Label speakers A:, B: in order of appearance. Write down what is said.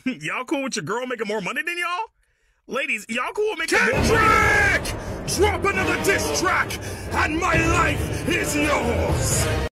A: Y'all cool with your girl making more money than y'all? Ladies, y'all cool with making more money?
B: Kendrick! Drop another diss track, and my life is yours!